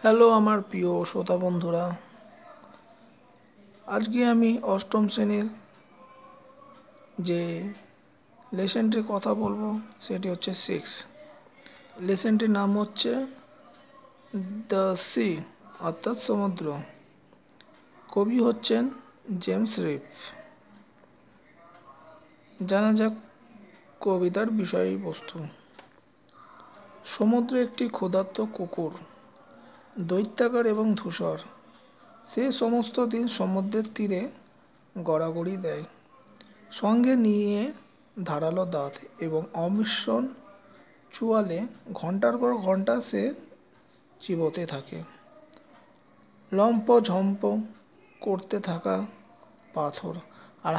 Hello আমার প্রিয় শ্রোতা বন্ধুরা, আজকে আমি অষ্টম শ্রেণীর যে লেসনটির কথা বলবো সেটি হচ্ছে 6। লেসনটির নাম হচ্ছে দ্য সি অর্থাৎ সমুদ্র। কবি হচ্ছেন জেমস রিভ। জানা যাক কবিতার বিষয়বস্তু। সমুদ্র একটি ক্ষুধার্ত কুকুর, দৈত্যাকার এবং ধূসর। সে সমস্ত দিন সমুদ্রের তীরে গড়াগড়ি দেয়, সঙ্গে নিয়ে ধারালো দাঁত এবং অমসৃণ চোয়ালে ঘন্টার পর ঘন্টা সে চিবোতে থাকে। লম্ফঝম্প করতে থাকা পাথর আর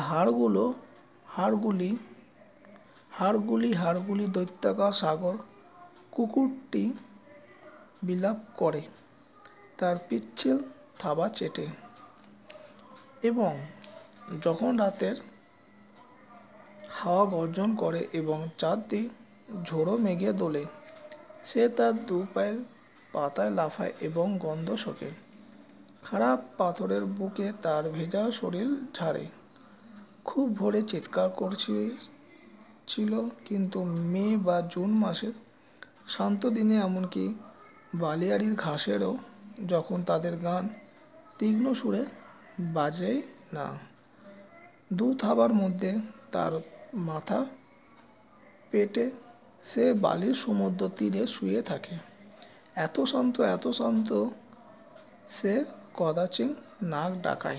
হাড়গুলি দৈত্যাকার সাগর কুকুরটি বিলাপ করে তার পিচ্ছিল থাবা চেটে। এবং যখন রাতের হাওয়া গর্জন করে এবং চারদিক ঝোড়ো মেঘে দোলে, সে তার দু পায়ের পাতায় লাফায় এবং গন্ধ শোকে। খারাপ পাথরের বুকে তার ভেজা শরীর ঝাড়ে। খুব ভোরে চিৎকার করছিল, কিন্তু মে বা জুন মাসের শান্ত দিনে এমনকি বালিয়াড়ির ঘাসেরও যখন তাদের গান তীক্ষ্ণ সুরে বাজে না। দু থাবার মধ্যে তার মাথা পেটে সে বালির সমুদ্র তীরে শুয়ে থাকে, এত শান্ত সে কদাচিৎ নাক ডাকায়।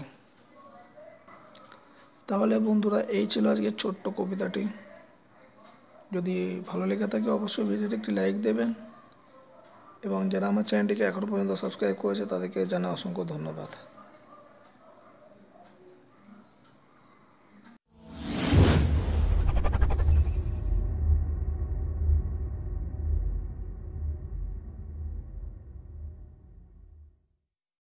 তাহলে বন্ধুরা, এই ছিল আজকের ছোট্ট কবিতাটি। যদি ভালো লেগে থাকে অবশ্যই ভিডিওটি একটি লাইক দেবেন, এবং যারা আমার চ্যানেলটিকে এখনো পর্যন্ত সাবস্ক্রাইব করেছে তাদেরকে জানাই অসংখ্য ধন্যবাদ।